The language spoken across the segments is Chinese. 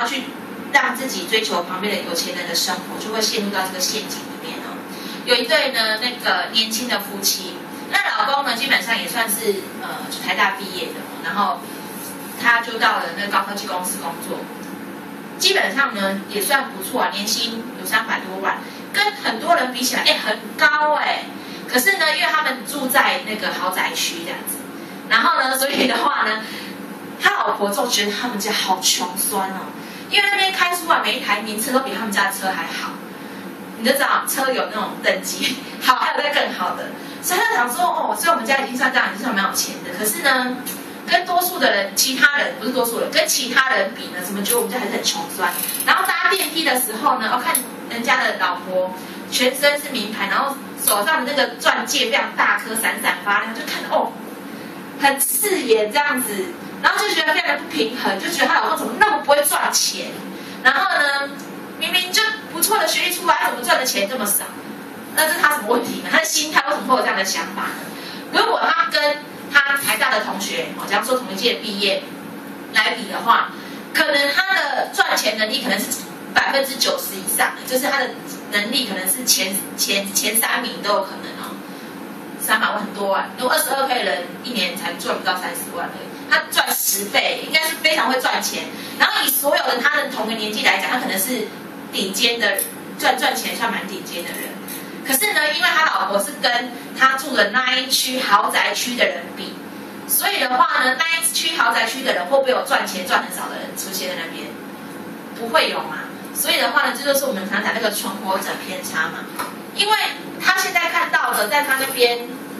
去让自己追求旁边的有钱人的生活，就会陷入到这个陷阱里面哦。有一对呢，那个年轻的夫妻，那老公呢基本上也算是台大毕业的，然后他就到了那个高科技公司工作，基本上呢也算不错啊，年薪有300多万，跟很多人比起来，很高哎。可是呢，因为他们住在那个豪宅区这样子，然后呢，所以的话呢，他老婆就觉得他们家好穷酸哦，因为那边开出来每一台名车都比他们家的车还好，你就知道车有那种等级好，还有再更好的，所以他想说哦，所以我们家已经算这样，已经算蛮有钱的。可是呢，跟多数的人，其他人不是多数人，跟其他人比呢，怎么觉得我们家还是很穷酸？然后搭电梯的时候呢，看人家的老婆全身是名牌，然后手上的那个钻戒非常大颗，闪闪发亮，就看哦，很刺眼这样子，然后就觉得非常的不平衡，就觉得她老公怎么那么不会赚钱？然后呢，明明就不错的学历出来，他怎么赚的钱这么少？那这是他什么问题呢？他的心态为什么会有这样的想法呢？如果他跟他台大的同学，假如说同一届毕业来比的话，可能他的赚钱能力可能是90%以上，就是他的能力可能是前3名都有可能哦。300万很多啊，如果22K 人一年才赚不到30万而已，他赚10倍，应该是非常会赚钱。然后以所有的他的同个年纪来讲，他可能是顶尖的赚钱算蛮顶尖的人。可是呢，因为他老婆是跟他住的那一区豪宅区的人比，所以的话呢，那一区豪宅区的人会不会有赚钱赚很少的人出现在那边？不会有嘛。所以的话呢，这就是我们常讲那个存活者偏差嘛。因为他现在看到的，在他那边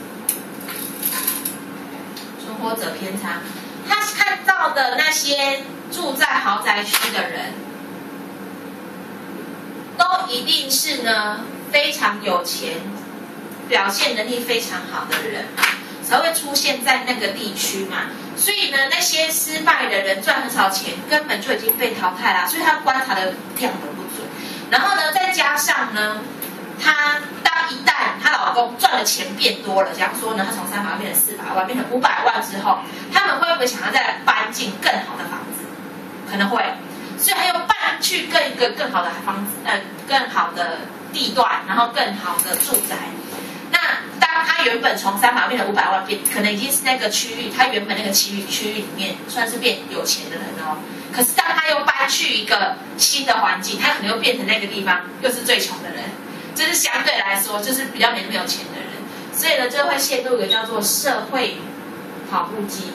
存活者偏差，他看到的那些住在豪宅区的人，都一定是呢非常有钱、表现能力非常好的人才会出现在那个地区嘛。所以呢，那些失败的人赚很少钱，根本就已经被淘汰啦。所以他观察的量都不准。然后呢，再加上呢，一旦她老公赚的钱变多了，假如说呢，他从300万变成400万，变成500万之后，他们会不会想要再搬进更好的房子？可能会。所以他又搬去一个更好的房子，更好的地段，然后更好的住宅。那当他原本从300万变成500万，可能已经是那个区域，他原本那个区域里面算是变有钱的人哦。可是当他又搬去一个新的环境，他可能又变成那个地方又是最穷的人，就是相对来说就是比较没那么有钱的人。所以呢，就会陷入一个叫做社会跑步机。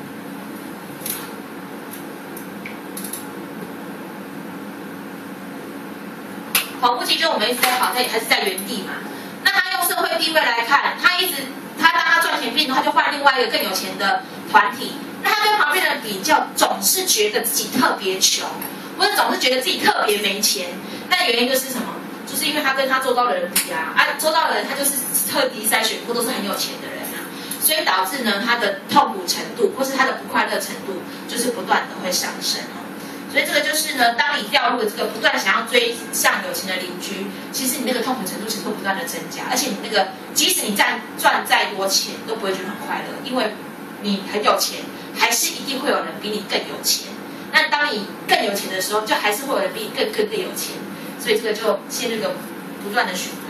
跑步机就是我们一直在跑，它也还是在原地嘛。那他用社会地位来看，他当他赚钱变多，他就换另外一个更有钱的团体。那他跟旁边的人比较，总是觉得自己特别穷，或者总是觉得自己特别没钱。那原因就是什么？就是因为他跟他周遭的人比啊，周遭的人他就是特地筛选过都是很有钱的人啊，所以导致呢他的痛苦程度或是他的不快乐程度就是不断的会上升哦。所以这个就是呢，当你掉入这个不断想要追上有钱的邻居，其实你那个痛苦程度其实会不断的增加，而且你那个即使你赚再多钱，都不会觉得很快乐，因为你很有钱，还是一定会有人比你更有钱。那当你更有钱的时候，就还是会有人比你更有钱，所以这个就陷入一个不断的循环。